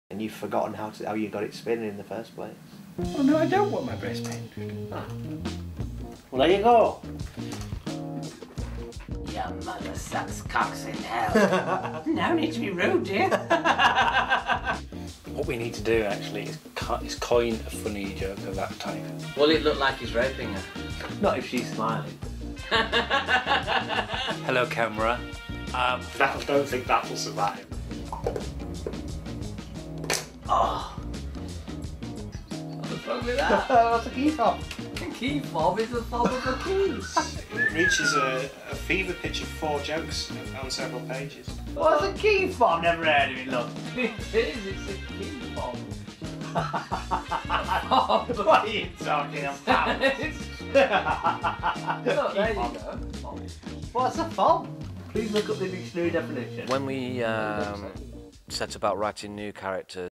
And you've forgotten how you got it spinning in the first place. Oh no, I don't want my breast painted. Oh. Well, there you go. Your mother sucks cocks in hell. No need to be rude, dear. What we need to do actually is coin a funny joke of that type. Will it look like he's raping her? Not if she's smiling. Hello, camera. I don't think that will survive. Oh. What's wrong with that? What's a key fob? A key fob is a fob of a key. It reaches a fever pitch of 4 jokes on several pages. What's a key fob? Never heard of it, look. It is, it's a key fob. What are you talking about? Look, there you go. What's a fob? Please look up the dictionary definition. When we set about writing new characters,